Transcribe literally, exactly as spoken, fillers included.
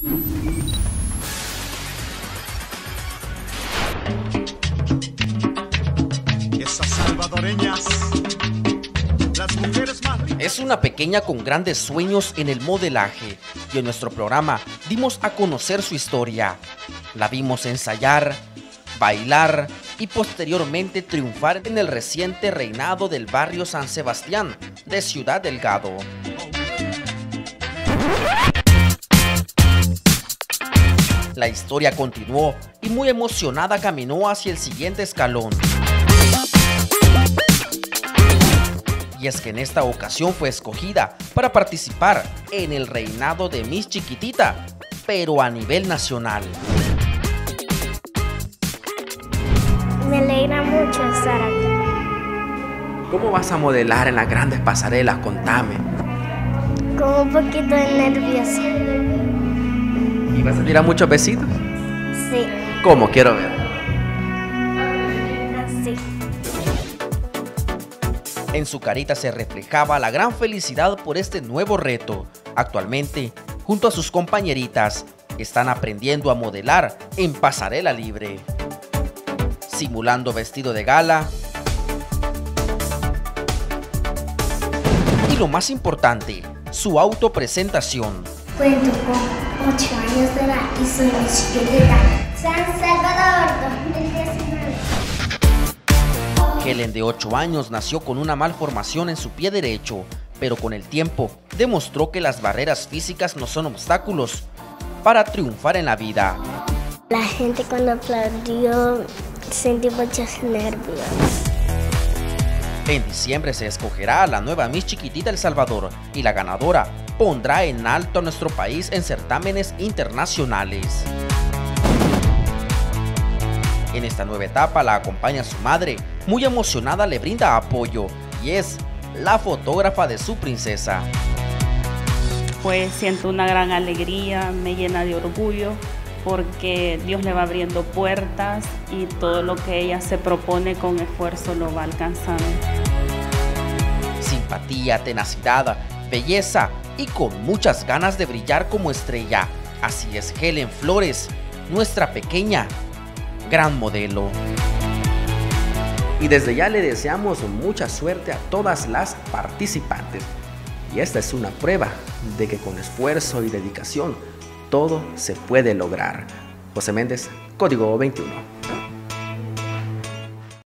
Esas salvadoreñas, las mujeres más ricas. Es una pequeña con grandes sueños en el modelaje y en nuestro programa dimos a conocer su historia. La vimos ensayar, bailar y posteriormente triunfar en el reciente reinado del barrio San Sebastián de Ciudad Delgado. La historia continuó y muy emocionada caminó hacia el siguiente escalón. Y es que en esta ocasión fue escogida para participar en el reinado de Miss Chiquitita, pero a nivel nacional. Me alegra mucho estar aquí. ¿Cómo vas a modelar en las grandes pasarelas? Contame. Con un poquito de nerviosa. ¿Y vas a tirar muchos besitos? Sí. ¿Cómo? Quiero ver. Así. En su carita se reflejaba la gran felicidad por este nuevo reto. Actualmente, junto a sus compañeritas, están aprendiendo a modelar en pasarela libre, simulando vestido de gala y lo más importante, su autopresentación. Cuento con ocho años de edad y soy Miss Chiquitita San Salvador dos mil diecinueve. Helen, de ocho años, nació con una malformación en su pie derecho, pero con el tiempo demostró que las barreras físicas no son obstáculos para triunfar en la vida. La gente cuando aplaudió sentí muchos nervios. En diciembre se escogerá a la nueva Miss Chiquitita El Salvador y la ganadora pondrá en alto a nuestro país en certámenes internacionales. En esta nueva etapa la acompaña su madre, muy emocionada le brinda apoyo y es la fotógrafa de su princesa. Pues siento una gran alegría, me llena de orgullo porque Dios le va abriendo puertas y todo lo que ella se propone con esfuerzo lo va alcanzando. Simpatía, tenacidad, belleza y con muchas ganas de brillar como estrella. Así es Helen Flores, nuestra pequeña gran modelo. Y desde ya le deseamos mucha suerte a todas las participantes. Y esta es una prueba de que con esfuerzo y dedicación todo se puede lograr. José Méndez, Código veintiuno.